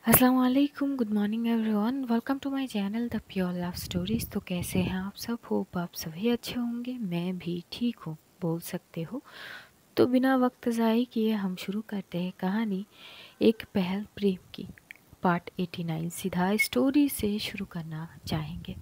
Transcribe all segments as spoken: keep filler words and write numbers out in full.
अस्सलाम वालेकुम, good morning everyone, welcome to my channel the pure love stories. तो कैसे हैं आप सब? होप आप सभी अच्छे होंगे। मैं भी ठीक हूँ, बोल सकते हो। तो बिना वक्त ज़ाय किए हम शुरू करते हैं कहानी एक पहल प्रेम की, पार्ट नवासी। सीधा स्टोरी से शुरू करना चाहेंगे।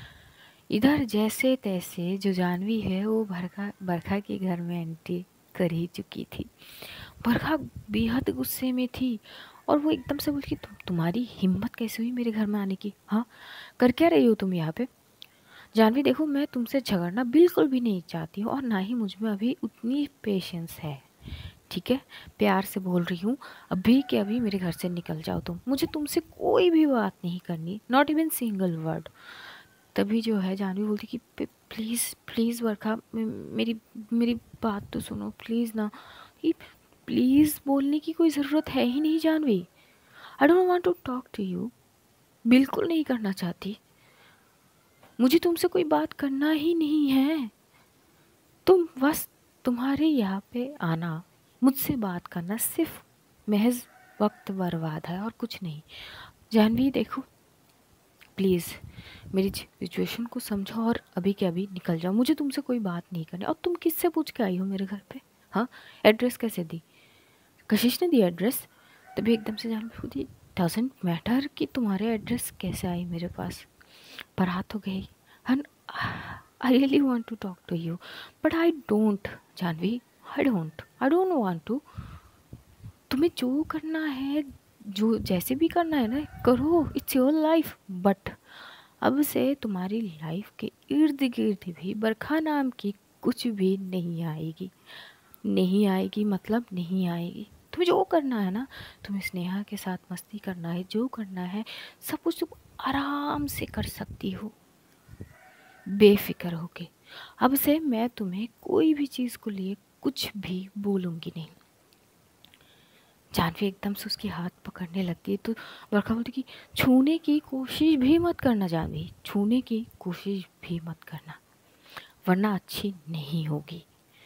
इधर जैसे तैसे जो जानवी है वो बरखा बरखा के घर में एंट्री कर ही चुकी थी। बरखा बेहद गुस्से में थी और वो एकदम से बोली कि तुम तुम्हारी हिम्मत कैसे हुई मेरे घर में आने की? हाँ, कर क्या रही हो तुम यहाँ पे? जानवी देखो, मैं तुमसे झगड़ना बिल्कुल भी नहीं चाहती हूँ और ना ही मुझ में अभी उतनी पेशेंस है। ठीक है, प्यार से बोल रही हूँ, अभी के अभी मेरे घर से निकल जाओ तुम। मुझे तुमसे कोई भी बात नहीं करनी, नॉट इवन सिंगल वर्ड। तभी जो है जानवी बोलती कि प्लीज़ प्लीज़ बरखा, मेरी मेरी बात तो सुनो प्लीज़ ना। कि प्लीज़ बोलने की कोई ज़रूरत है ही नहीं Janvi. I don't want to talk to you. बिल्कुल नहीं करना चाहती, मुझे तुमसे कोई बात करना ही नहीं है। तुम बस, तुम्हारे यहाँ पे आना, मुझसे बात करना सिर्फ महज वक्त बर्बाद है और कुछ नहीं। जानवी देखो, प्लीज़ मेरी सिचुएशन को समझो और अभी के अभी निकल जाओ। मुझे तुमसे कोई बात नहीं करनी। और तुम किससे पूछ के आई हो मेरे घर पे? हाँ, एड्रेस कैसे दी? कशिश ने दी एड्रेस। तभी एकदम से जान पूछी, डजेंट मैटर कि तुम्हारे एड्रेस कैसे आई मेरे पास, पर आ तो गई। And I really want to talk to you but I don't. Janvi, I don't I don't want to. तुम्हें जो करना है, जो जैसे भी करना है ना, करो, इट्स योर लाइफ। बट अब से तुम्हारी लाइफ के इर्द गिर्द भी बरखा नाम की कुछ भी नहीं आएगी। नहीं आएगी मतलब नहीं आएगी। तुम्हें जो करना है ना, तुम्हें स्नेहा के साथ मस्ती करना है, जो करना है सब कुछ तुम आराम से कर सकती हो, बेफिक्र होके। अब से मैं तुम्हें कोई भी चीज़ को लिए कुछ भी बोलूँगी नहीं। जानवी एकदम से उसकी हाथ पकड़ने लगती है तो बरखा बोलती कि छूने की कोशिश भी मत करना जानवी, छूने की कोशिश भी मत करना, वरना अच्छी नहीं होगी।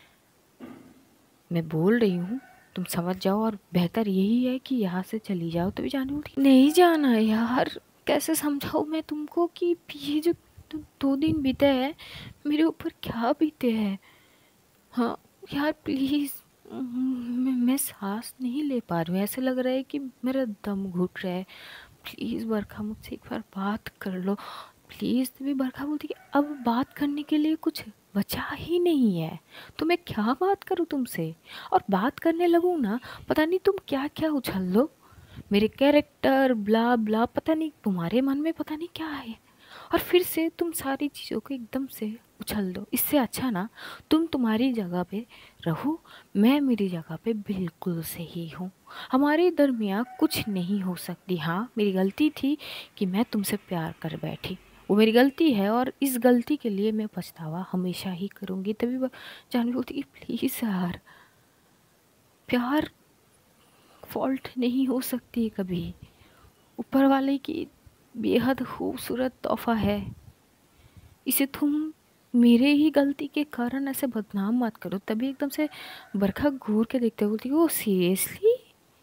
मैं बोल रही हूँ, तुम समझ जाओ और बेहतर यही है कि यहाँ से चली जाओ। तो भी जानवी बोलती नहीं जाना है यार, कैसे समझाऊँ मैं तुमको कि ये जो दो दो दिन बीते हैं मेरे ऊपर क्या बीते हैं। हाँ यार प्लीज़, मैं, मैं सांस नहीं ले पा रही हूँ, ऐसे लग रहा है कि मेरा दम घुट रहा है। प्लीज़ बरखा, मुझसे एक बार बात कर लो प्लीज़। तभी बरखा बोलती कि अब बात करने के लिए कुछ बचा ही नहीं है, तो मैं क्या बात करूँ तुमसे? और बात करने लगूँ ना, पता नहीं तुम क्या क्या उछल लो, मेरे कैरेक्टर ब्ला ब्ला, पता नहीं तुम्हारे मन में पता नहीं क्या है, और फिर से तुम सारी चीज़ों को एकदम से उछल दो। इससे अच्छा ना तुम तुम्हारी जगह पे रहो, मैं मेरी जगह पे बिल्कुल सही हूँ। हमारे दरमियाँ कुछ नहीं हो सकती। हाँ, मेरी गलती थी कि मैं तुमसे प्यार कर बैठी, वो मेरी गलती है और इस गलती के लिए मैं पछतावा हमेशा ही करूँगी। तभी वो जानवी बोलती कि प्लीज़ यार, प्यार फॉल्ट नहीं हो सकती कभी, ऊपर वाले की बेहद खूबसूरत तोहफा है, इसे तुम मेरे ही गलती के कारण ऐसे बदनाम मत करो। तभी एकदम से बरखा घूर के देखते बोलती ओ सीरियसली,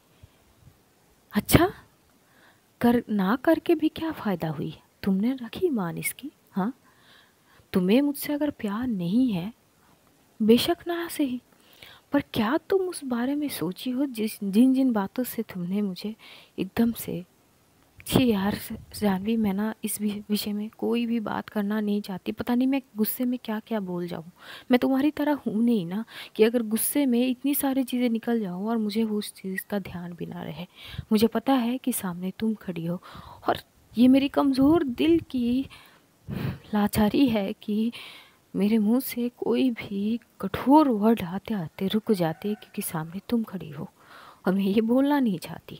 अच्छा, कर ना करके भी क्या फ़ायदा हुई, तुमने रखी मान इसकी? हाँ, तुम्हें मुझसे अगर प्यार नहीं है, बेशक ना सही, पर क्या तुम उस बारे में सोची हो जिस जिन जिन बातों से तुमने मुझे एकदम से, छी यार जानवी, मैं ना इस विषय में कोई भी बात करना नहीं चाहती। पता नहीं मैं गुस्से में क्या क्या बोल जाऊँ। मैं तुम्हारी तरह हूँ नहीं ना कि अगर गुस्से में इतनी सारी चीज़ें निकल जाऊँ और मुझे वो उस चीज़ का ध्यान भी ना रहे। मुझे पता है कि सामने तुम खड़ी हो और ये मेरी कमज़ोर दिल की लाचारी है कि मेरे मुंह से कोई भी कठोर वर्ड आते आते रुक जाते क्योंकि सामने तुम खड़ी हो और मैं ये बोलना नहीं चाहती।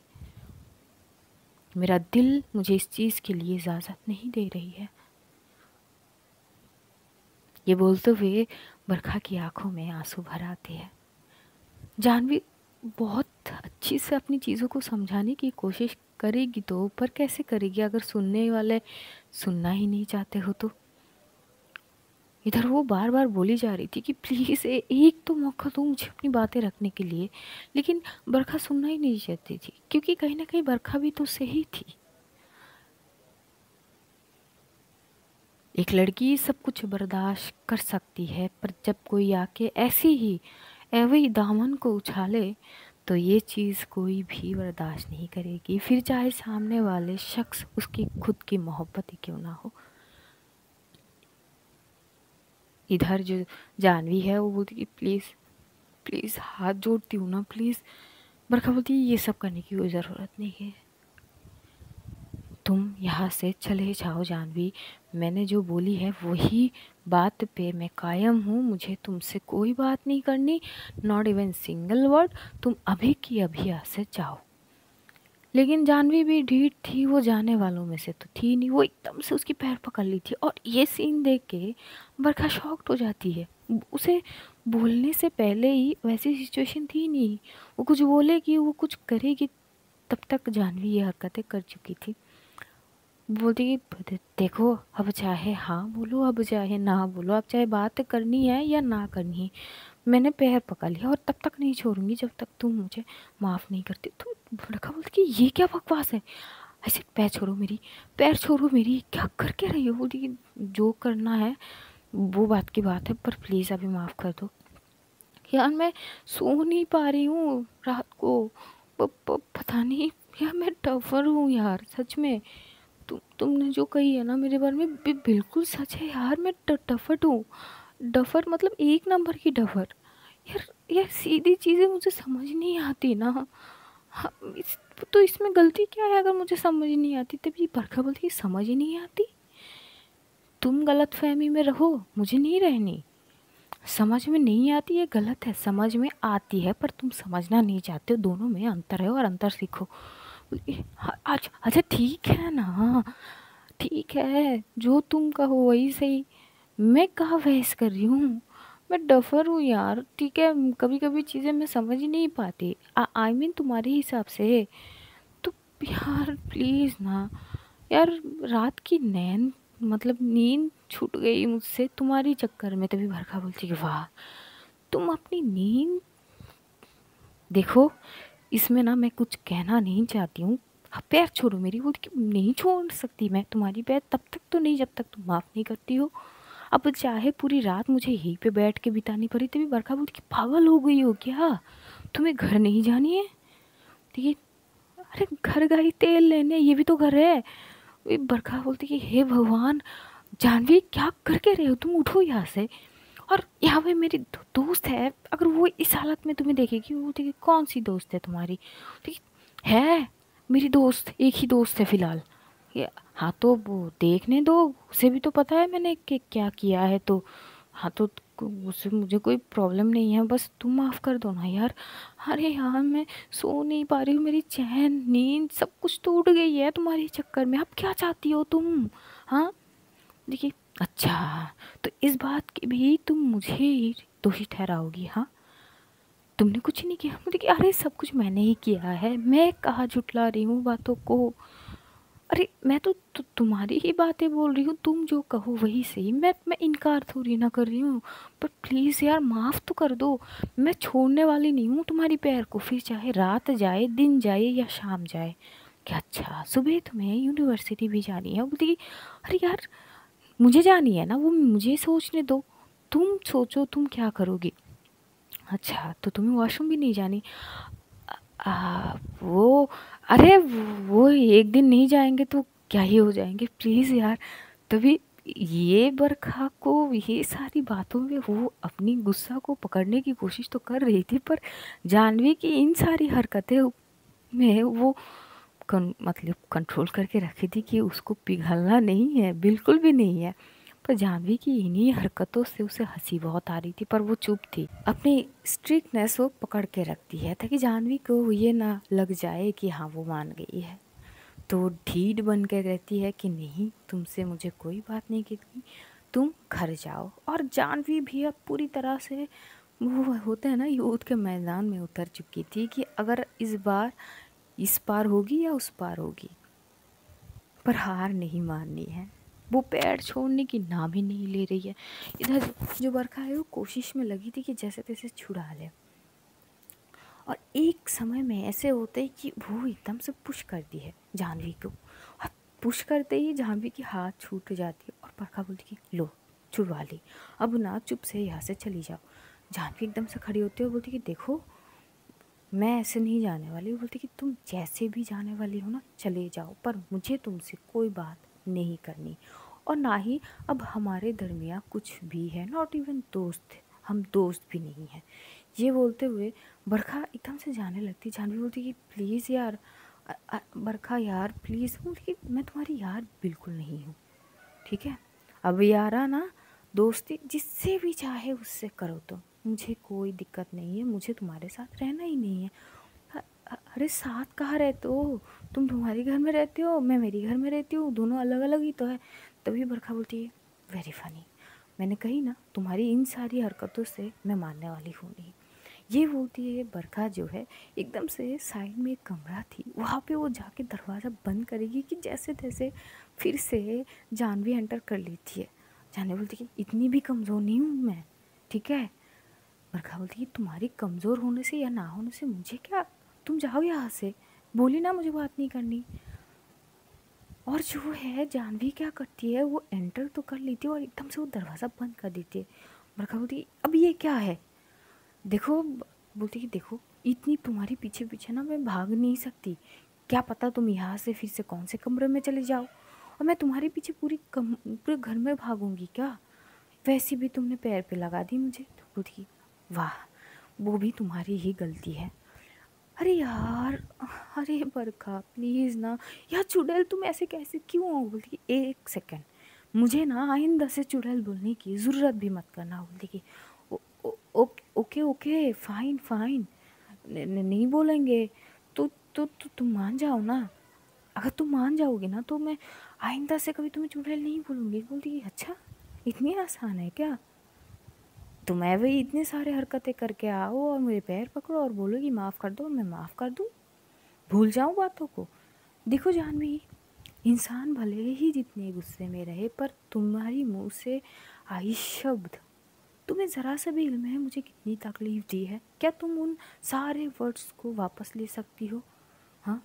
मेरा दिल मुझे इस चीज़ के लिए इजाज़त नहीं दे रही है। ये बोलते हुए बरखा की आंखों में आंसू भर आते हैं। जानवी बहुत अच्छी से अपनी चीज़ों को समझाने की कोशिश करेगी तो, पर कैसे करेगी अगर सुनने वाले सुनना ही नहीं चाहते हो तो? इधर वो बार बार बोली जा रही थी कि प्लीज़ एक तो मौका दो मुझे अपनी बातें रखने के लिए, लेकिन बरखा सुनना ही नहीं चाहती थी, क्योंकि कहीं ना कहीं बरखा भी तो सही थी। एक लड़की सब कुछ बर्दाश्त कर सकती है, पर जब कोई आके ऐसी ही एवं दामन को उछाले तो ये चीज़ कोई भी बर्दाश्त नहीं करेगी, फिर चाहे सामने वाले शख्स उसकी खुद की मोहब्बत ही क्यों ना हो। इधर जो जानवी है वो बोलती कि प्लीज़ प्लीज़ हाथ जोड़ती हूँ ना प्लीज़। बरखा बोलती ये सब करने की कोई ज़रूरत नहीं है, तुम यहाँ से चले जाओ जानवी, मैंने जो बोली है वही बात पे मैं कायम हूँ, मुझे तुमसे कोई बात नहीं करनी, नॉट इवन सिंगल वर्ड, तुम अभी की अभी यहाँ से जाओ। लेकिन जानवी भी ढीठ थी, वो जाने वालों में से तो थी नहीं, वो एकदम से उसकी पैर पकड़ ली थी। और ये सीन देख के बरखा शॉक्ड हो जाती है। उसे बोलने से पहले ही वैसी सिचुएशन थी नहीं, वो कुछ बोलेगी वो कुछ करेगी, तब तक जानवी ये हरकतें कर चुकी थी। बोलती कि देखो अब चाहे हाँ बोलो अब चाहे ना बोलो, अब चाहे बात करनी है या ना करनी है, मैंने पैर पकड़ लिया और तब तक नहीं छोड़ूंगी जब तक तुम मुझे माफ़ नहीं करती। तो बड़का बोलती कि ये क्या बकवास है, ऐसे पैर छोड़ो मेरी, पैर छोड़ो मेरी, क्या करके रही हो। बोलती कि जो करना है वो बात की बात है, पर प्लीज़ अभी माफ़ कर दो। यार मैं सो नहीं पा रही हूँ रात को, प, प, पता नहीं यार मैं टफर हूँ यार सच में। तुम तुमने जो कही है ना मेरे बारे में बि, बिल्कुल सच है यार, मैं डफट हूँ। डफर मतलब एक नंबर की डफर। यार यार सीधी चीज़ें मुझे समझ नहीं आती ना। हाँ, इस, तो इसमें गलती क्या है अगर मुझे समझ नहीं आती। तभी बरखा बोलती समझ ही नहीं आती, तुम गलत फहमी में रहो, मुझे नहीं रहनी। समझ में नहीं आती ये गलत है, समझ में आती है पर तुम समझना नहीं चाहते हो, दोनों में अंतर है और अंतर सीखो। अच्छा अच्छा ठीक है ना, ठीक है जो तुम कहो वही सही, मैं कहाँ बहस कर रही हूँ, मैं डफर हूँ यार। ठीक है कभी कभी चीज़ें मैं समझ ही नहीं पाती, आई मीन तुम्हारे हिसाब से। तो यार प्लीज़ ना यार, रात की नैन मतलब नींद छूट गई मुझसे तुम्हारी चक्कर में। तभी बरखा बोलती कि वाह तुम अपनी नींद देखो, इसमें ना मैं कुछ कहना नहीं चाहती हूँ, हाँ, पैर छोड़ो मेरी। बोलती कि नहीं छोड़ सकती मैं तुम्हारी पैर तब तक तो नहीं जब तक तुम माफ़ नहीं करती हो। अब चाहे पूरी रात मुझे यहीं पे बैठ के बितानी पड़ी। तभी बरखा बोलती कि पागल हो गई हो क्या, तुम्हें घर नहीं जानी है। ठीक है, अरे घर गई तेल लेने, ये भी तो घर है। वे बरखा बोलती कि हे भगवान जानवी क्या करके रहे हो तुम, उठो यहाँ से। और यहाँ पे मेरी दो, दोस्त है, अगर वो इस हालत में तुम्हें देखेगी वो बोलती कौन सी दोस्त है तुम्हारी। ठीक है मेरी दोस्त, एक ही दोस्त है फिलहाल। ये हाँ तो वो देखने दो, उसे भी तो पता है मैंने कि क्या किया है, तो हाँ तो उससे मुझे कोई प्रॉब्लम नहीं है, बस तुम माफ़ कर दो ना यार। अरे यार मैं सो नहीं पा रही हूँ, मेरी चैन नींद सब कुछ तो उड़ गई है तुम्हारे चक्कर में, अब क्या चाहती हो तुम। हाँ देखिए अच्छा, तो इस बात की भी तुम मुझे ही दोषी ठहराओगी। हाँ तुमने कुछ नहीं किया। मुझे कि अरे सब कुछ मैंने ही किया है, मैं कहाँ झुटला रही हूँ बातों को। अरे मैं तो तु, तुम्हारी ही बातें बोल रही हूँ, तुम जो कहो वही सही, मैं मैं इनकार थोड़ी ना कर रही हूँ। पर प्लीज़ यार माफ़ तो कर दो, मैं छोड़ने वाली नहीं हूँ तुम्हारी पैर को, फिर चाहे रात जाए दिन जाए या शाम जाए। क्या अच्छा सुबह तुम्हें यूनिवर्सिटी भी जानी है। बोलती अरे यार मुझे जानी है ना, वो मुझे सोचने दो, तुम सोचो तुम क्या करोगी। अच्छा तो तुम्हें वॉशरूम भी नहीं जानी। आ, वो अरे वो एक दिन नहीं जाएंगे तो क्या ही हो जाएंगे प्लीज़ यार। तभी ये बरखा को ये सारी बातों में वो अपनी गुस्सा को पकड़ने की कोशिश तो कर रही थी, पर जानवी की इन सारी हरकतें में वो कन, मतलब कंट्रोल करके रखी थी कि उसको पिघलना नहीं है, बिल्कुल भी नहीं है। पर जानवी की इन्हीं हरकतों से उसे हंसी बहुत आ रही थी, पर वो चुप थी। अपनी स्ट्रिक्टनेस वो पकड़ के रखती है ताकि जानवी को ये ना लग जाए कि हाँ वो मान गई है। तो ढीठ बन के रहती है कि नहीं तुमसे मुझे कोई बात नहीं करनी, तुम घर जाओ। और जानवी भी अब पूरी तरह से वो होता है ना युद्ध के मैदान में उतर चुकी थी कि अगर इस बार इस पार होगी या उस पार होगी, पर हार नहीं माननी है। वो पैर छोड़ने की नाम ही नहीं ले रही है। इधर जो बरखा है वो कोशिश में लगी थी कि जैसे तैसे छुड़ा ले, और एक समय में ऐसे होता है कि वो एकदम से पुश करती है जाह्नवी को, और पुश करते ही जाह्नवी की हाथ छूट जाती है और बरखा बोलती कि लो छुड़वा ली, अब ना चुप से यहाँ से चली जाओ। जाह्नवी एकदम से खड़ी होती है और बोलती कि देखो मैं ऐसे नहीं जाने वाली। वो बोलती कि तुम जैसे भी जाने वाली हो ना चले जाओ, पर मुझे तुमसे कोई बात नहीं करनी, और ना ही अब हमारे दरमियाँ कुछ भी है, नॉट इवन दोस्त, हम दोस्त भी नहीं हैं। ये बोलते हुए बरखा एकदम से जाने लगती। जाह्नवी बोलती कि प्लीज़ यार, अ, अ, बरखा यार प्लीज़। बोलती कि मैं तुम्हारी यार बिल्कुल नहीं हूँ, ठीक है। अब यारा ना दोस्ती जिससे भी चाहे उससे करो, तो मुझे कोई दिक्कत नहीं है, मुझे तुम्हारे साथ रहना ही नहीं है। अ- अरे साथ कहाँ रहते हो तुम? तुम्हारे घर में रहते हो, मैं मेरी घर में रहती हूँ, दोनों अलग अलग ही तो है। तभी बरखा बोलती है वेरी फनी, मैंने कही ना तुम्हारी इन सारी हरकतों से मैं मानने वाली हूँ नहीं। ये बोलती है बरखा जो है एकदम से साइड में एक कमरा थी, वहाँ पे वो जाके दरवाज़ा बंद करेगी कि जैसे तैसे फिर से जाह्नवी एंटर कर लेती है। जाह्नवी बोलती कि इतनी भी कमज़ोर नहीं हूँ मैं, ठीक है। बरखा बोलती कि तुम्हारी कमज़ोर होने से या ना होने से मुझे क्या, तुम जाओ यहाँ से, बोली ना मुझे बात नहीं करनी। और जो है जाह्नवी क्या करती है, वो एंटर तो कर लेती है और एकदम से वो दरवाज़ा बंद कर देती है। बरखा बोलती अब ये क्या है, देखो बोलती कि देखो इतनी तुम्हारी पीछे पीछे ना मैं भाग नहीं सकती, क्या पता तुम यहाँ से फिर से कौन से कमरे में चले जाओ, और मैं तुम्हारे पीछे पूरी कम पूरे घर में भागूंगी क्या, वैसे भी तुमने पैर पे लगा दी मुझे। तो बोलती वाह वो भी तुम्हारी ही गलती है। अरे यार, अरे बरखा प्लीज़ ना, यार चुड़ैल तुम ऐसे कैसे क्यों हो। बोलती कि एक सेकेंड, मुझे ना आइंदा से चुड़ैल बोलने की ज़रूरत भी मत करना। बोलती कि ओ, ओ, ओ, ओके ओके फाइन फाइन, न, न, नहीं बोलेंगे तो तो, तो तुम मान जाओ ना, अगर तुम मान जाओगे ना तो मैं आइंदा से कभी तुम्हें चुड़ैल नहीं बोलूँगी। बोलती कि अच्छा इतनी आसान है क्या, तुम ऐ वही इतने सारे हरकतें करके आओ और मेरे पैर पकड़ो और बोलो कि माफ़ कर दो, मैं माफ़ कर दूँ, भूल जाऊँ बातों को। देखो जाह्नवी, इंसान भले ही जितने गुस्से में रहे, पर तुम्हारी मुंह से आई शब्द, तुम्हें ज़रा सा भी इल्म है मुझे कितनी तकलीफ़ दी है, क्या तुम उन सारे वर्ड्स को वापस ले सकती हो? हाँ,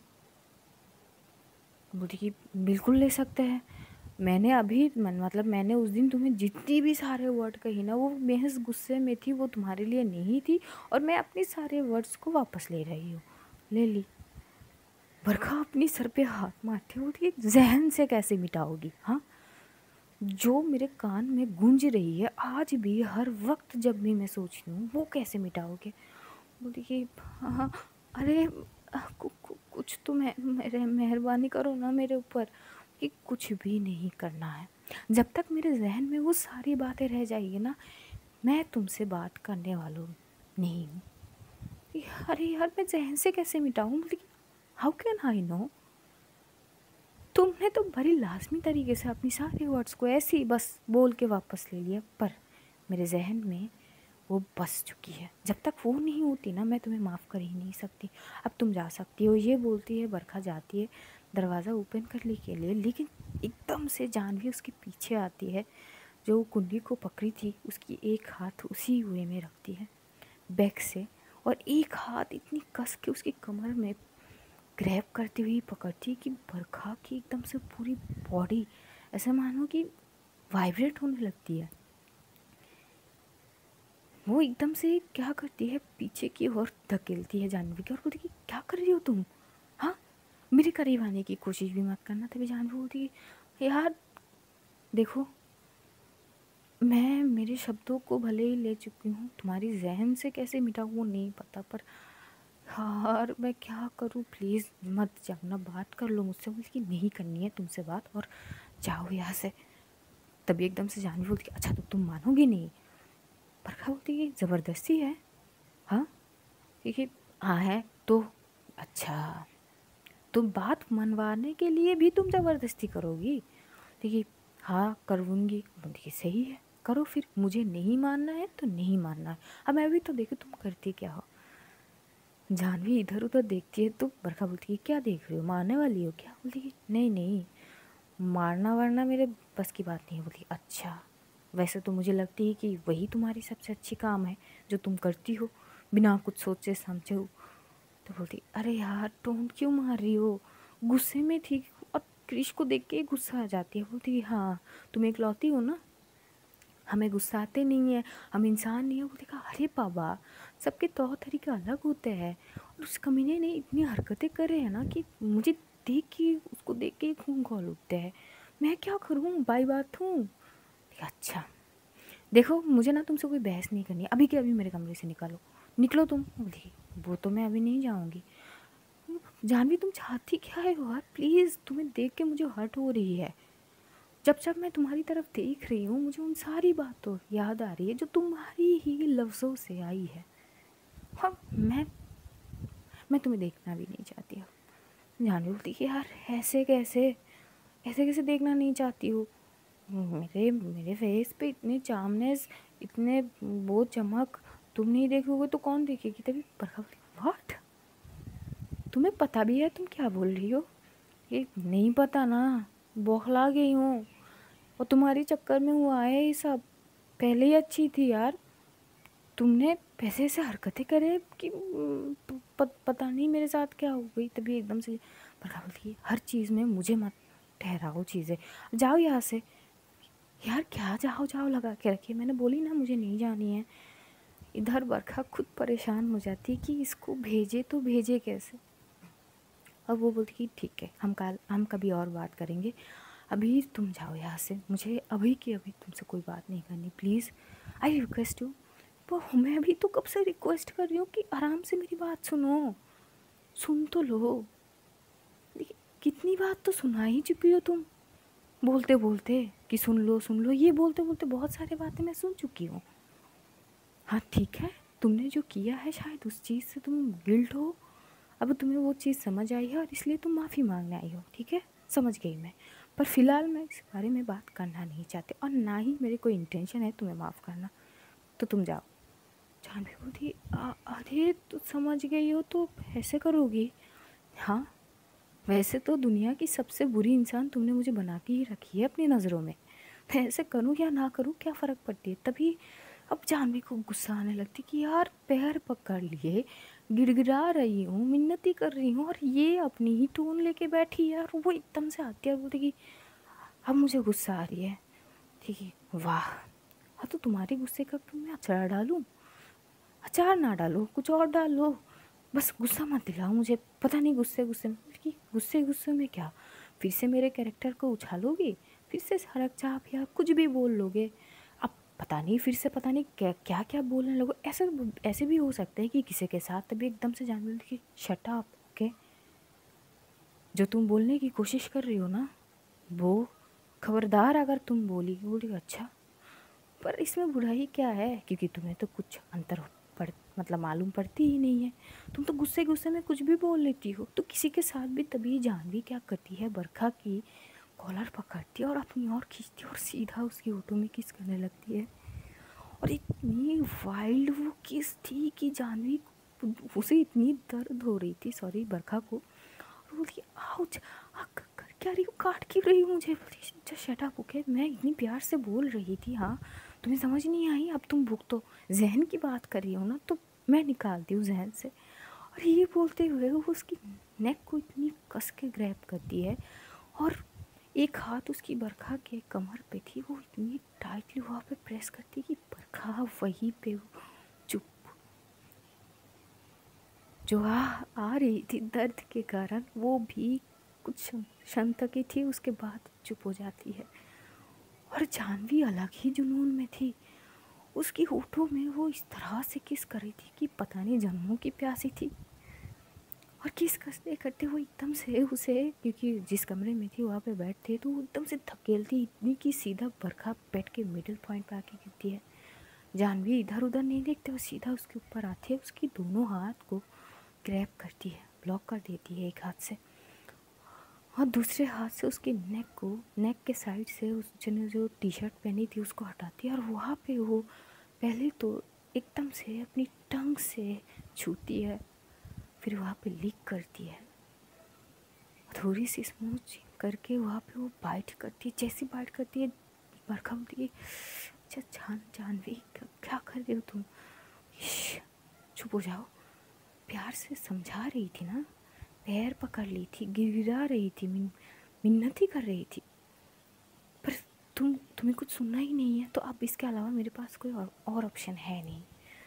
बोलती कि बिल्कुल ले सकते हैं। मैंने अभी मन मतलब मैंने उस दिन तुम्हें जितनी भी सारे वर्ड कही ना, वो महज गुस्से में थी, वो तुम्हारे लिए नहीं थी, और मैं अपने सारे वर्ड्स को वापस ले रही हूँ। ले ली। बरखा अपनी सर पे हाथ मारती होती है, जहन से कैसे मिटाओगी? हाँ, जो मेरे कान में गूंज रही है आज भी, हर वक्त जब भी मैं सोचती हूँ, वो कैसे मिटाओगे? बोली कि हाँ, अरे कु, कु, कुछ तो मैं मेरे मेहरबानी करो ना मेरे ऊपर, कि कुछ भी नहीं करना है। जब तक मेरे जहन में वो सारी बातें रह जाएगी ना, मैं तुमसे बात करने वालों नहीं हूँ। अरे यार मैं जहन से कैसे मिटाऊँ? बोली हाउ कैन आई नो, तुमने तो बड़ी लाजमी तरीके से अपनी सारे वर्ड्स को ऐसे ही बस बोल के वापस ले लिया, पर मेरे जहन में वो बस चुकी है। जब तक वो नहीं होती ना, मैं तुम्हें माफ़ कर ही नहीं सकती। अब तुम जा सकती हो, ये बोलती है बरखा जाती है दरवाज़ा ओपन करने के लिए, लेकिन एकदम से जाह्नवी उसके पीछे आती है, जो कुंडी को पकड़ी थी उसकी एक हाथ उसी हुए में रखती है बैक से, और एक हाथ इतनी कस के उसकी कमर में ग्रैब करती हुई पकड़ती कि बरखा की एकदम से पूरी बॉडी ऐसा मानो कि वाइब्रेट होने लगती है। वो एकदम से क्या करती है, पीछे की ओर धकेलती है जाह्नवी की और बोलती कि क्या कर रही हो तुम? हाँ, मेरे करीब आने की कोशिश भी मत करना। तभी जाह्नवी बोलती कि यार देखो, मैं मेरे शब्दों को भले ही ले चुकी हूँ, तुम्हारी जहन से कैसे मिटाऊँ वो नहीं पता, पर यार मैं क्या करूँ, प्लीज़ मत जाना, बात कर लो मुझसे। बोलती कि नहीं करनी है तुमसे बात, और जाओ यहाँ से। तभी एकदम से जाह्नवी बोलती कि अच्छा तो तुम मानोगी नहीं? बरखा बोलती कि ज़बरदस्ती है? हाँ, क्योंकि हाँ है तो अच्छा, तुम बात मनवाने के लिए भी तुम ज़बरदस्ती करोगी? देखिए हाँ करूँगी। बोलती सही है, करो फिर, मुझे नहीं मानना है तो नहीं मानना है। अब मैं भी तो देखो तुम करती क्या हो। जाह्नवी इधर उधर देखती है तो बरखा बोलती है क्या देख रही हो, मारने वाली हो क्या? बोलती है नहीं नहीं, मारना वारना मेरे बस की बात नहीं है। बोली अच्छा, वैसे तो मुझे लगती है कि वही तुम्हारी सबसे अच्छी काम है जो तुम करती हो बिना कुछ सोचे समझे हो। तो बोलती अरे यार टोन क्यों मार रही हो, गुस्से में थी। और क्रिश को देख के गुस्सा आ जाती है। बोलती हाँ तुम इकलौती हो ना, हमें गुस्सा आते नहीं है, हम इंसान नहीं है। बोलती कहा अरे बाबा सबके तौर तरीके अलग होते हैं। और उस कमीने ने इतनी हरकतें कर रहे हैं ना कि मुझे देख के, उसको देख के खून खौल उठते हैं। मैं क्या करूँ, बाई बात हूँ। अच्छा देखो मुझे ना तुमसे कोई बहस नहीं करनी, अभी के अभी मेरे कमरे से निकालो, निकलो तुम। बोली वो तो मैं अभी नहीं जाऊँगी। जानवी तुम चाहती क्या है यार, प्लीज़ तुम्हें देख के मुझे हर्ट हो रही है। जब जब मैं तुम्हारी तरफ देख रही हूँ मुझे उन सारी बातों याद आ रही है जो तुम्हारी ही लफ्ज़ों से आई है। हाँ मैं मैं तुम्हें देखना भी नहीं चाहती हूँ। जानवी बोलती कि यार ऐसे कैसे, ऐसे कैसे देखना नहीं चाहती हूँ। मेरे मेरे फेस पे इतने चार्मनेस, इतने वो चमक, तुम नहीं देखोगे तो कौन देखेगी। तभी बरखा बोली व्हाट, तुम्हें पता भी है तुम क्या बोल रही हो। ये नहीं पता ना, बौखला गई हूँ और तुम्हारे चक्कर में हुआ है ये सब। पहले ही अच्छी थी यार, तुमने पैसे ऐसे हरकतें करे कि प, प, पता नहीं मेरे साथ क्या हो गई। तभी एकदम से बरखा बोलती है हर चीज़ में मुझे मत ठहराओ चीज़ें, जाओ यहाँ से। यार क्या जाओ जाओ लगा के रखिए, मैंने बोली ना मुझे नहीं जानी है। इधर बरखा खुद परेशान हो जाती है कि इसको भेजे तो भेजे कैसे। अब वो बोलती कि ठीक है हम कल हम कभी और बात करेंगे, अभी तुम जाओ यहाँ से, मुझे अभी की अभी तुमसे कोई बात नहीं करनी, प्लीज़ आई रिक्वेस्ट यू। वो मैं अभी तो कब से रिक्वेस्ट कर रही हूँ कि आराम से मेरी बात सुनो, सुन तो लो। देखिए कितनी बात तो सुना ही चुकी हो तुम, बोलते बोलते कि सुन लो सुन लो, ये बोलते बोलते बहुत सारी बातें मैं सुन चुकी हूँ। हाँ ठीक है, तुमने जो किया है शायद उस चीज़ से तुम गिल्ट हो, अब तुम्हें वो चीज़ समझ आई है और इसलिए तुम माफ़ी मांगने आई हो, ठीक है समझ गई मैं। पर फ़िलहाल मैं इस बारे में बात करना नहीं चाहती और ना ही मेरे कोई इंटेंशन है तुम्हें माफ़ करना, तो तुम जाओ। जानवी बोलती अरे तो समझ गई हो तो ऐसे करोगी। हाँ वैसे तो दुनिया की सबसे बुरी इंसान तुमने मुझे बना के ही रखी है अपनी नज़रों में, मैं ऐसे करूँ या ना करूँ क्या फ़र्क पड़ती है। तभी अब जानवी को गुस्सा आने लगती कि यार पैर पकड़ लिए, गिड़गिड़ा रही हूँ, मिन्नती कर रही हूँ और ये अपनी ही टोन लेके बैठी है। और वो एकदम से आती है और बोलती कि अब मुझे गुस्सा आ रही है। ठीक है वाह, हाँ तो तुम्हारे गुस्से का क्यों मैं अचार डालूँ, अचार ना डालो कुछ और डालो, बस गुस्सा मत दिलाओ मुझे। पता नहीं गुस्से गुस्से में कि गुस्से गुस्से में क्या फिर से मेरे कैरेक्टर को उछालोगे, फिर से सड़क चाप या कुछ भी बोल लोगे। अब पता नहीं फिर से पता नहीं क्या क्या क्या बोलने लगो। ऐसे ऐसे भी हो सकता है कि किसी के साथ तभी एकदम से जान बोलती कि शट अप ओके, जो तुम बोलने की कोशिश कर रही हो ना वो खबरदार अगर तुम बोली। बोली अच्छा पर इसमें बुराई क्या है, क्योंकि तुम्हें तो कुछ अंतर पड़ मतलब मालूम पड़ती ही नहीं है, तुम तो गुस्से गुस्से में कुछ भी बोल लेती हो। तो किसी के साथ भी तभी जानवी क्या करती है, बरखा की कॉलर पकड़ती है और अपनी ओर खींचती है और सीधा उसकी ओठों में किस करने लगती है। और इतनी वाइल्ड वो किस थी कि जानवी उसे इतनी दर्द हो रही थी, सॉरी बरखा को। और बोलती आउच कर क्या रही हूँ, काट क्यों रही हूँ मुझे। बोलती शट अप ओके, मैं इतनी प्यार से बोल रही थी, हाँ तुम्हें समझ नहीं आई, अब तुम भुगतो। जहन की बात कर रही हो ना तो मैं निकालती हूँ जहन से। और ये बोलते हुए वो उसकी नेक को इतनी कस के ग्रैब करती है और एक हाथ उसकी बरखा के कमर पे थी, वो इतनी टाइटली वहाँ पे प्रेस करती कि बरखा वहीं पे चुप, जो आ आ रही थी दर्द के कारण वो भी कुछ क्षण तक ही थी, उसके बाद चुप हो जाती है। और जानवी अलग ही जुनून में थी, उसकी होठों में वो इस तरह से किस कर रही थी कि पता नहीं जन्मों की प्यासी थी। और किस करते करते वो एकदम से उसे, क्योंकि जिस कमरे में थी वहाँ पे बेड थे, तो वो एकदम से धकेलती इतनी कि सीधा बरखा बेड के मिडिल पॉइंट पे आके गिरती है। जानवी इधर उधर नहीं देखते, वो सीधा उसके ऊपर आती है, उसकी दोनों हाथ को ग्रैब करती है, ब्लॉक कर देती है एक हाथ से, और दूसरे हाथ से उसके नेक को, नेक के साइड से उसने जो टी शर्ट पहनी थी उसको हटाती है। और वहाँ पे वो पहले तो एकदम से अपनी टंग से छूती है, फिर वहाँ पे लीक करती है, थोड़ी सी स्मूथ करके वहाँ पे वो बाइट करती है। जैसी बाइट करती है बरखा बोलती है, अच्छा जान जानवी क्या कर रहे हो तुम, चुप हो जाओ। प्यार से समझा रही थी ना, पैर पकड़ ली थी, गिरा रही थी, मिन, मिन्नत ही कर रही थी, पर तुम तुम्हें कुछ सुनना ही नहीं है। तो अब इसके अलावा मेरे पास कोई और, और ऑप्शन है नहीं।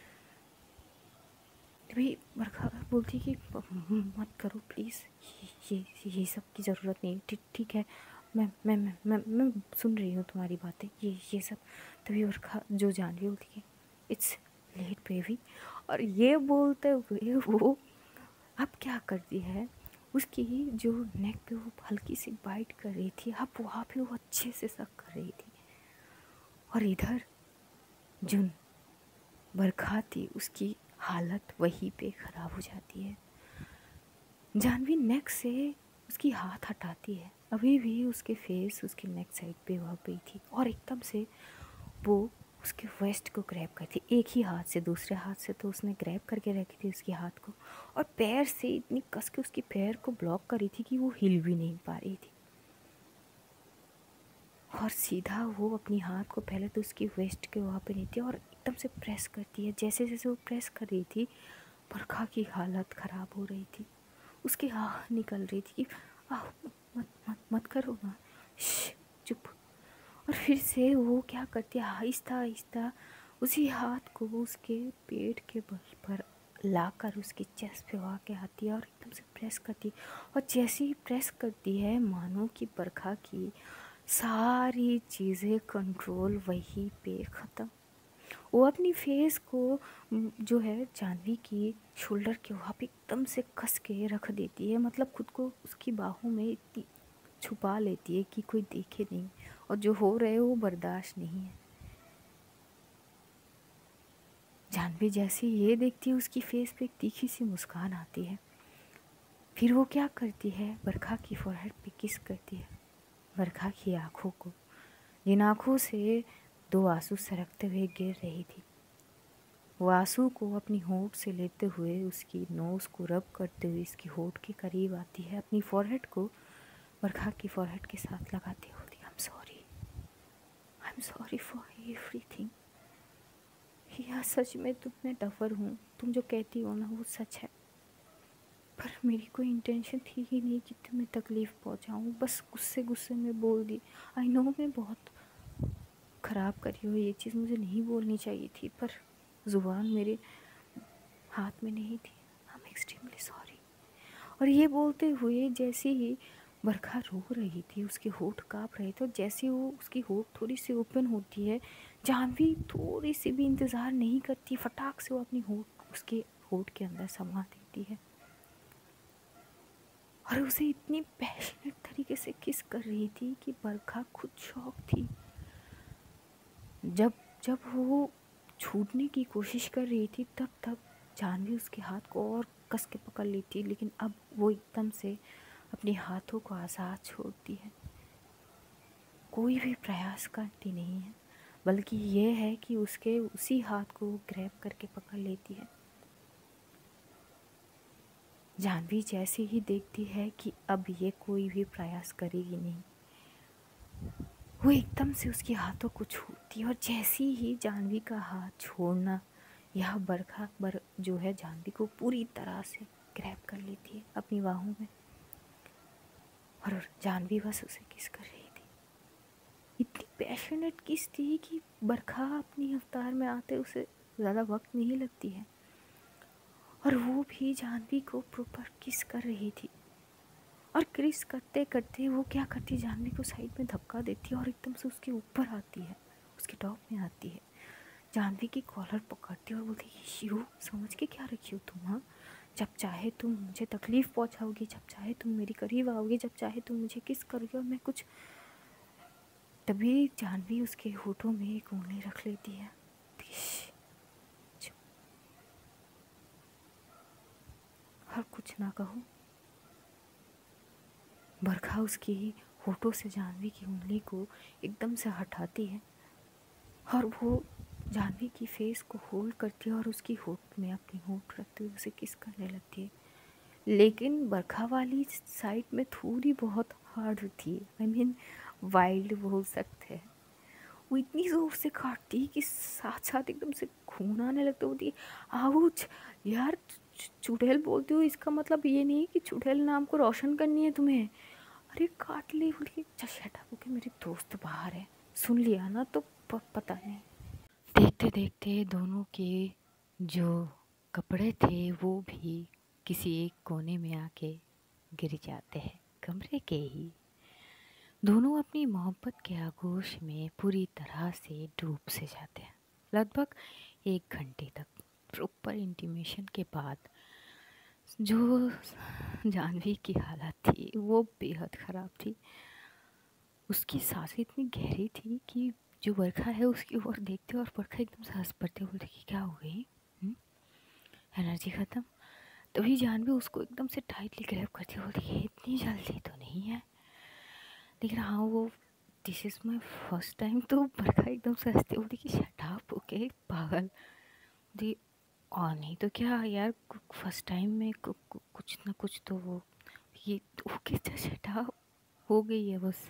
भाई बरखा बोलती कि मत करो प्लीज़, ये ये ये सब की ज़रूरत नहीं। ठीक ठीक है, मैं मैं मैं मैं मैं सुन रही हूँ तुम्हारी बातें, ये ये सब। तभी बरखा जो जानवी बोलती है, इट्स लेट बेबी। और ये बोलते हुए वो अब क्या करती है, उसकी जो नेक पे वो हल्की सी बाइट कर रही थी, अब वहाँ पे वो अच्छे से सक कर रही थी। और इधर जुन बरखा थी, उसकी हालत वहीं पे ख़राब हो जाती है। जानवी नेक से उसकी हाथ हटाती है, अभी भी उसके फेस उसकी नेक साइड पे वहाँ पे थी, और एकदम से वो उसके वेस्ट को ग्रैब करती, एक ही हाथ से, दूसरे हाथ से तो उसने ग्रैब करके रखी थी उसके हाथ को, और पैर से इतनी कस के उसके पैर को ब्लॉक करी थी कि वो हिल भी नहीं पा रही थी। और सीधा वो अपनी हाथ को पहले तो उसकी वेस्ट के वहाँ पे लेती है और एकदम से प्रेस करती है। जैसे जैसे वो प्रेस कर रही थी, बरखा की हालत ख़राब हो रही थी, उसकी आह निकल रही थी कि आह मत मत मत करो ना, चुप। और फिर से वो क्या करती है, आहिस्ता आहिस्ता उसी हाथ को उसके पेट के बल पर लाकर उसकी चेस्ट पे वहाँ के आती है और एकदम से प्रेस करती है। और जैसे ही प्रेस करती है, मानो कि बरखा की सारी चीज़ें कंट्रोल वहीं पे ख़त्म। वो अपनी फेस को जो है जानवी की शोल्डर के वहाँ पे एकदम से कस के रख देती है, मतलब खुद को उसकी बाहों में इतनी छुपा लेती है कि कोई देखे नहीं, और जो हो रहा है वो बर्दाश्त नहीं है। जानवी जैसे ये देखती है, उसकी फेस पे एक तीखी सी मुस्कान आती है। फिर वो क्या करती है, बरखा की फोरहेड पे किस करती है, बरखा की आँखों को, जिन आँखों से दो आंसू सरकते हुए गिर रही थी। वो आंसू को अपनी होंठ से लेते हुए उसकी नोज़ को रब करते हुए इसकी होंठ के करीब आती है, अपनी फोरहेड को बरखा की फोरहेड के साथ लगाती होती, I am sorry, I am sorry for everything. या सच में तुम मैं डफर हूँ, तुम जो कहती हो ना वो सच है, पर मेरी कोई इंटेंशन थी ही नहीं कि तुम्हें तकलीफ़ पहुँचाऊँ, बस गुस्से गुस्से में बोल दी। आई नो मैं बहुत ख़राब करी हो, ये चीज़ मुझे नहीं बोलनी चाहिए थी, पर ज़ुबान मेरे हाथ में नहीं थी, आई एम एक्सट्रीमली सॉरी। और ये बोलते हुए जैसे ही बरखा रो रही थी, उसके होंठ काँप रहे थे, और जैसे वो उसकी होंठ थोड़ी सी ओपन होती है, जानवी थोड़ी सी भी इंतज़ार नहीं करती, फटाक से वो अपनी होंठ उसके होंठ के अंदर समा देती है और उसे इतनी पैशनेट तरीके से किस कर रही थी कि बरखा खुद शॉक थी। जब जब वो छूटने की कोशिश कर रही थी, तब तब जानवी उसके हाथ को और कस के पकड़ ली थी, लेकिन अब वो एकदम से अपने हाथों को आज़ाद छोड़ती है, कोई भी प्रयास करती नहीं है, बल्कि ये है कि उसके उसी हाथ को ग्रैब करके पकड़ लेती है। जानवी जैसे ही देखती है कि अब ये कोई भी प्रयास करेगी नहीं, वो एकदम से उसके हाथों को छूती है, और जैसी ही जानवी का हाथ छोड़ना, यह बरखा बर जो है जानवी को पूरी तरह से ग्रैब कर लेती है अपनी बाहों में, और जानवी बस उसे किस कर रही थी। इतनी पैशनेट किस थी कि बरखा अपनी अवतार में आते उसे ज़्यादा वक्त नहीं लगती है, और वो भी जानवी को प्रॉपर किस कर रही थी। और किस करते करते वो क्या करती है, जानवी को साइड में धक्का देती है और एकदम से उसके ऊपर आती है, उसके टॉप में आती है, जानवी की कॉलर पकड़ती है और बोलती है, शिव समझ के क्या रखी हो तुम, हाँ जब चाहे तुम मुझे तकलीफ़ पहुंचाओगी, जब चाहे तुम मेरी करीब आओगी, जब चाहे तुम मुझे किस करोगे और मैं कुछ। तभी जानवी उसके होठों में एक उंगली रख लेती है, और कुछ ना कहो। बरखा उसकी होठों से जानवी की उंगली को एकदम से हटाती है, और वो जानवी की फेस को होल्ड करती है और उसकी होठ में अपनी होठ रखते हुए उसे किस करने लगती है, लेकिन बरखा वाली साइड में थोड़ी बहुत हार्ड थी, आई मीन वाइल्ड बोल सकते हैं। वो इतनी ज़ोर से काटती कि साथ साथ एकदम से खून आने लगता, होती आउच यार। चुड़ैल बोलती हो इसका मतलब ये नहीं कि चुड़ैल नाम को रोशन करनी है तुम्हें। अरे काट ली, बोली शट अप, ओके मेरी दोस्त बाहर है, सुन लिया ना तो प, पता नहीं। देखते देखते दोनों के जो कपड़े थे वो भी किसी एक कोने में आके गिर जाते हैं, कमरे के ही। दोनों अपनी मोहब्बत के आगोश में पूरी तरह से डूब से जाते हैं। लगभग एक घंटे तक प्रॉपर इंटीमेशन के बाद जो जानवी की हालत थी वो बेहद ख़राब थी। उसकी सांसें इतनी गहरी थी कि जो बरखा है उसकी ओर देखते और बरखा एकदम से हंस पड़ते, बोलते कि क्या हो गई, एनर्जी ख़त्म। तभी जानवी उसको एकदम से टाइटली ग्रैब करती, बोलती कि इतनी जल्दी तो नहीं है। लेकिन हाँ वो this is my first time, तो बरखा एकदम से हंसती, बोलती कि शट अप ओके पागल दी। और नहीं तो क्या यार, फर्स्ट टाइम में कु, कु, कुछ ना कुछ तो वो ये ओके शट अप हो गई है बस।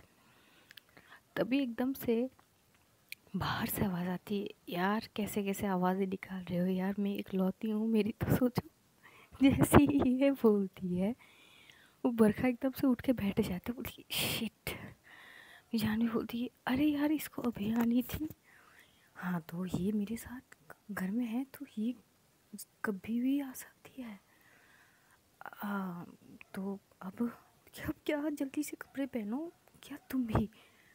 तभी एकदम से बाहर से आवाज़ आती है, यार कैसे कैसे आवाज़ें निकाल रहे हो यार, मैं इकलौती हूँ, मेरी तो सोचो। जैसे ही ये बोलती है वो बरखा एकदम से उठ के बैठ जाता है, बोलती शिट। जानवी बोलती है अरे यार इसको अभी आनी थी। हाँ तो ये मेरे साथ घर में है तो ये कभी भी आ सकती है। आ, तो अब क्या क्या जल्दी से कपड़े पहनो, क्या तुम भी?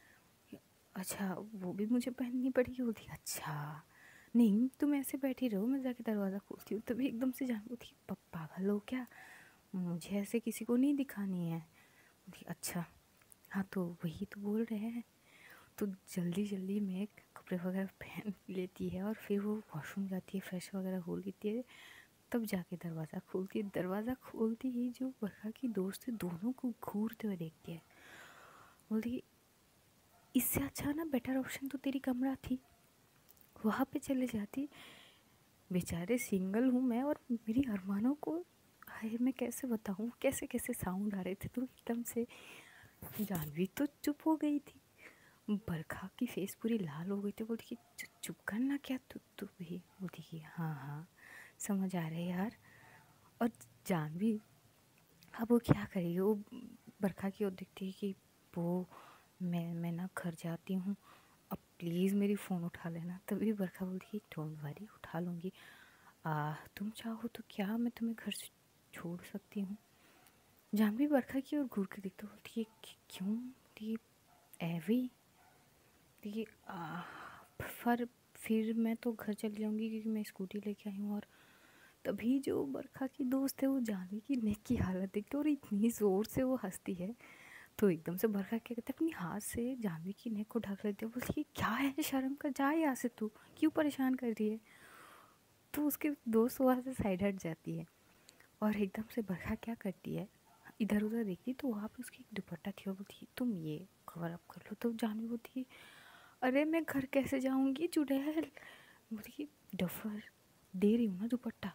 अच्छा वो भी मुझे पहननी पड़ेगी, बोलती अच्छा नहीं तुम ऐसे बैठी रहो, मैं जाके दरवाज़ा खोलती हूँ। तभी एकदम से जान बोलती पागल हो क्या, मुझे ऐसे किसी को नहीं दिखानी है। बोलती अच्छा हाँ तो वही तो बोल रहे हैं। तो जल्दी जल्दी में कपड़े वगैरह पहन लेती है और फिर वो वॉशरूम जाती है, फ्रेश वगैरह हो लेती है, तब जाके दरवाज़ा खोलती है। दरवाज़ा खोलती ही जो बरखा की दोस्त है दोनों को घूरते हुए देखती है, बोलती इससे अच्छा ना बेटर ऑप्शन तो तेरी कमरा थी, वहाँ पे चले जाती। बेचारे सिंगल हूँ मैं और मेरी अरमानों को हाय मैं कैसे बताऊँ कैसे कैसे साउंड आ रहे थे। तो एकदम से जानवी तो चुप हो गई थी, बरखा की फेस पूरी लाल हो गई थी, बोलती कि चुप करना क्या तू तू भी, बोलती कि हाँ हाँ समझ आ रहे यार। और जानवी अब वो क्या करेगी, वो बरखा की ओर देखती है कि वो मैं मैं ना घर जाती हूँ, अब प्लीज़ मेरी फ़ोन उठा लेना। तभी बरखा बोलती है डोंट वरी उठा लूँगी, आ, तुम चाहो तो क्या मैं तुम्हें घर से छोड़ सकती हूँ। जानवी बरखा की ओर घूर के देखते बोलती है क्यों, बोलती है एवी, देखिए पर फिर मैं तो घर चली जाऊँगी क्योंकि मैं स्कूटी लेके आई हूँ। और तभी जो बरखा की दोस्त है वो जानवी की नेक की हालत देखते और इतनी ज़ोर से वो हंसती है। तो एकदम से बरखा क्या कहते अपनी हाथ से जानवी की नेक को ढक लेती है, बोलती है क्या है शर्म कर जा यहाँ से, तू क्यों परेशान कर रही है। तो उसके दोस्त वहाँ से साइड हट जाती है और एकदम से बरखा क्या करती है इधर उधर देखती तो वहाँ पे उसकी एक दुपट्टा थी और बोलती तुम ये कवर अप कर लो। तो जानवी बोलती अरे मैं घर कैसे जाऊँगी चुड़ैल, बोलती डफर दे रही हूँ ना दुपट्टा।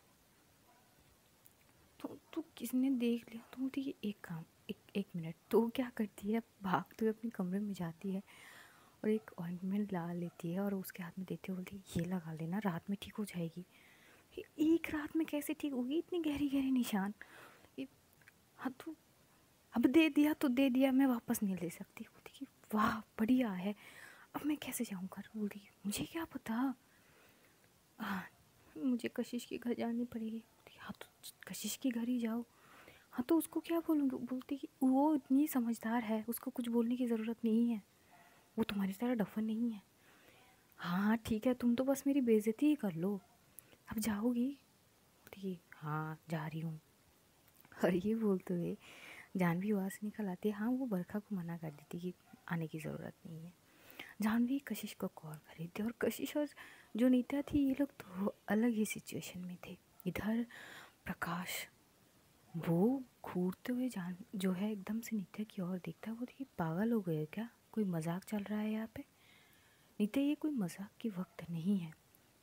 तो तो किसने देख लिया, तो बोलती है एक काम एक एक मिनट। तो वो क्या करती है भागते हुए अपने कमरे में जाती है और एक ऑइंटमेंट ला लेती है और उसके हाथ में देती है, बोलती है ये लगा लेना रात में ठीक हो जाएगी। एक रात में कैसे ठीक होगी, इतनी गहरी गहरी निशान। हाँ तो अब दे दिया तो दे दिया, मैं वापस नहीं ले सकती। बोलती कि वाह बढ़िया है, अब मैं कैसे जाऊँ घर। बोलती मुझे क्या पता, हाँ मुझे कशिश के घर जानी पड़ेगी। हाँ तो कशिश के घर ही जाओ। हाँ तो उसको क्या बोलूँगी, बोलती कि वो इतनी समझदार है उसको कुछ बोलने की ज़रूरत नहीं है, वो तुम्हारी तरह डफर नहीं है। हाँ ठीक है तुम तो बस मेरी बेइज्जती ही कर लो, अब जाओगी। बोलती हाँ जा रही हूँ। और ये बोलते हुए जानवी वहाँ से निकल आती है। हाँ वो बरखा को मना कर देती कि आने की ज़रूरत नहीं है। जानवी कशिश को कॉल कर रही थी और कशिश और जो नीता थी ये लोग तो अलग ही सिचुएशन में थे। इधर प्रकाश वो घूरते हुए जान जो है एकदम से नित्या की ओर देखता है, वो देखिए पागल हो गए क्या, कोई मजाक चल रहा है यहाँ पे। नित्या ये कोई मजाक की वक्त नहीं है,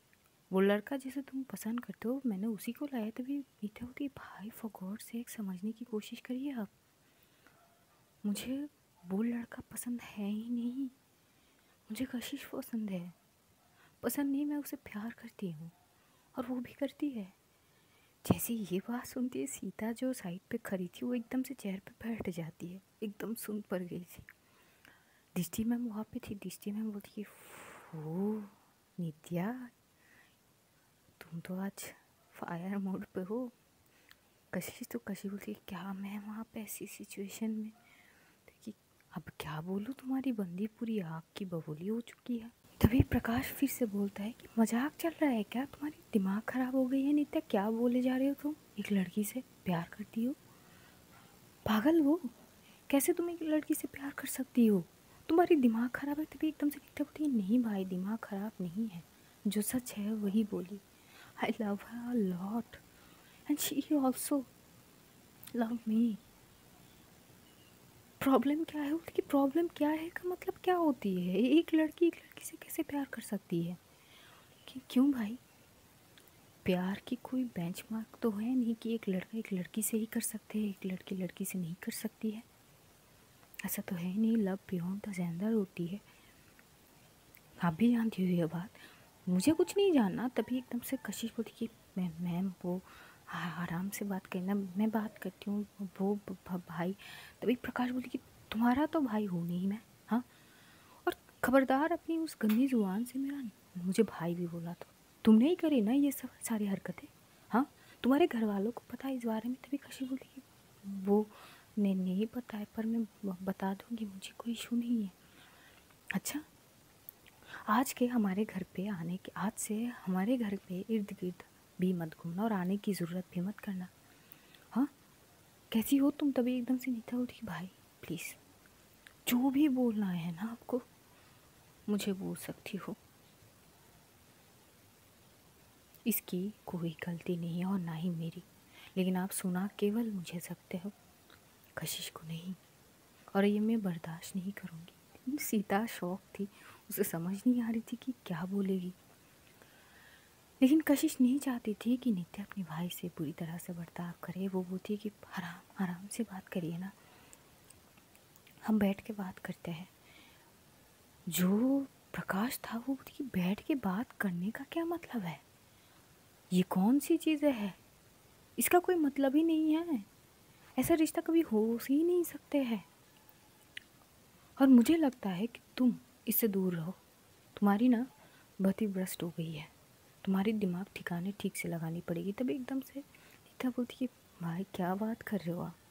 वो लड़का जिसे तुम पसंद करते हो मैंने उसी को लाया। तभी नीता होती भाई फॉर गॉड से एक समझने की कोशिश करिए आप, मुझे वो लड़का पसंद है ही नहीं, मुझे कशिश पसंद है। पसंद नहीं, मैं उसे प्यार करती हूँ और वो भी करती है। जैसे ये बात सुनती है सीता जो साइड पे खड़ी थी वो एकदम से चेयर पे बैठ जाती है, एकदम सुन पड़ गई थी। दृष्टि मैम वहाँ पे थी। दृष्टि मैम बोलती कि वो नित्या तुम तो आज फायर मोड पे हो। कशिश तो कशिश बोलती है क्या मैं वहाँ पे ऐसी सिचुएशन में, देखिए अब क्या बोलूँ, तुम्हारी बंदी पूरी आग की बबूली हो चुकी है। तभी प्रकाश फिर से बोलता है कि मजाक चल रहा है क्या, तुम्हारी दिमाग खराब हो गई है नित्या, क्या बोले जा रहे हो तुम, एक लड़की से प्यार करती हो, पागल हो, कैसे तुम एक लड़की से प्यार कर सकती हो, तुम्हारी दिमाग खराब है। तभी एकदम से नित्या बोलती है नहीं भाई दिमाग खराब नहीं है, जो सच है वही बोली। I love her lot and she also love me. Problem क्या है उसकी, प्रॉब्लम क्या है का मतलब क्या होती है, एक लड़की एक लड़की से कैसे प्यार कर सकती है। कि क्यों भाई, प्यार की कोई बेंचमार्क तो है नहीं कि एक लड़का एक लड़की से ही कर सकते हैं, एक लड़की लड़की से नहीं कर सकती है, ऐसा तो है नहीं। लव बियॉन्ड द जेंडर होती है। आप भी जानती हो ये बात, मुझे कुछ नहीं जानना। तभी एकदम से कशिश बोली कि मैम मैम वो आराम से बात करना, मैं बात करती हूँ वो भाई। तभी प्रकाश बोली कि तुम्हारा तो भाई हूँ नहीं मैं, हाँ, और खबरदार अपनी उस गंदी जुबान से मेरा मुझे भाई भी बोला तो तुमने ही करी ना ये सब सारी हरकतें, हाँ, तुम्हारे घर वालों को पता है इस बारे में। तभी कशिश बोली कि वो ने नहीं पता है पर मैं बता दूँगी, मुझे कोई इशू नहीं है। अच्छा, आज के हमारे घर पे आने के आज से हमारे घर पे इर्द गिर्द भी मत घूमना और आने की ज़रूरत भी मत करना, हाँ, कैसी हो तुम। तभी एकदम से नीता उठी भाई प्लीज़ जो भी बोलना है ना आपको मुझे बोल सकती हो, इसकी कोई गलती नहीं है और ना ही मेरी, लेकिन आप सुना केवल मुझे सकते हो, कशिश को नहीं, और ये मैं बर्दाश्त नहीं करूँगी। सीता शौक थी, उसे समझ नहीं आ रही थी कि क्या बोलेगी, लेकिन कशिश नहीं चाहती थी कि नित्या अपने भाई से बुरी तरह से बर्ताव करे। वो बोलती है कि आराम आराम से बात करिए ना, हम बैठ के बात करते हैं। जो प्रकाश था वो बोलती कि बैठ के बात करने का क्या मतलब है, ये कौन सी चीज़ें है, इसका कोई मतलब ही नहीं है, ऐसा रिश्ता कभी हो ही नहीं सकते हैं। और मुझे लगता है कि तुम इससे दूर रहो, तुम्हारी ना बहुत ही भ्रष्ट हो गई है, तुम्हारी दिमाग ठिकाने ठीक से लगानी पड़ेगी। तभी एकदम से नीता बोलती कि भाई क्या बात कर रहे हो आप।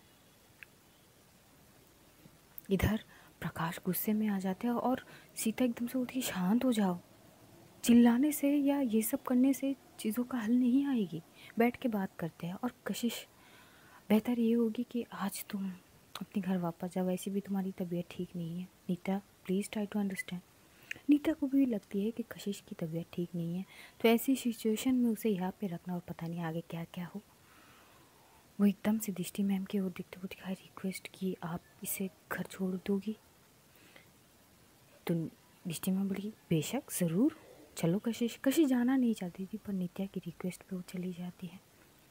इधर प्रकाश गुस्से में आ जाते हैं और सीता एकदम से बोलती है शांत हो जाओ, चिल्लाने से या ये सब करने से चीज़ों का हल नहीं आएगी, बैठ के बात करते हैं। और कशिश बेहतर ये होगी कि आज तुम अपने घर वापस जाओ, वैसे भी तुम्हारी तबीयत ठीक नहीं है। Neeta please try to understand. Neeta को भी लगती है कि कशिश की तबीयत ठीक नहीं है, तो ऐसी सिचुएशन में उसे यहाँ पे रखना और पता नहीं आगे क्या क्या हो। वो एकदम से दृष्टि मैम की ओर देखते हुए दिखाई रिक्वेस्ट की आप इसे घर छोड़ दोगी, तो दृष्टि मैम बोली बेशक ज़रूर चलो। कशिश कशिश जाना नहीं चाहती थी पर नित्या की रिक्वेस्ट पे वो चली जाती है।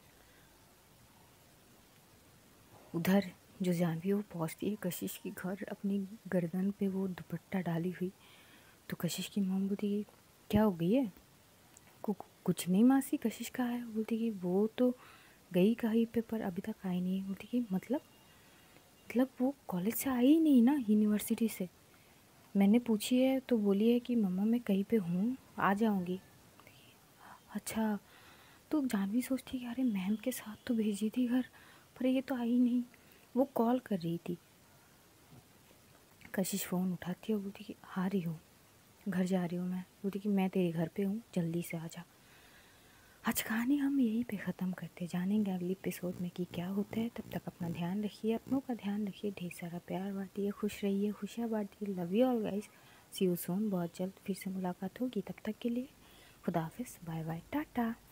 उधर जो जानवी वो पहुंचती है कशिश के घर, अपनी गर्दन पे वो दुपट्टा डाली हुई। तो कशिश की मम्मी बोलती कि क्या हो गई है, कुछ नहीं मासी, कशिश कहाँ है। बोलती कि वो तो गई कहीं पे पर अभी तक आई नहीं। बोलती कि मतलब मतलब वो कॉलेज से आई ही नहीं ना, यूनिवर्सिटी से। मैंने पूछी है तो बोली है कि मम्मा मैं कहीं पे हूँ आ जाऊँगी। अच्छा, तो जानवी सोचती कि अरे मैम के साथ तो भेजी थी घर, पर ये तो आई नहीं। वो कॉल कर रही थी। कशिश फ़ोन उठाती है, बोलती कि आ रही हूँ, घर जा रही हूँ मैं। बोलती कि मैं तेरे घर पे हूँ, जल्दी से आ जा। आज कहानी हम यहीं पे ख़त्म करते, जानेंगे अगले एपिसोड में कि क्या होता है। तब तक अपना ध्यान रखिए, अपनों का ध्यान रखिए, ढेर सारा प्यार बांटिए, खुश रहिए, खुशियाँ बांटिए। Love you all guys, see you soon. बहुत जल्द फिर से मुलाकात होगी, तब तक के लिए खुदा हाफिज़, बाय बाय, टाटा।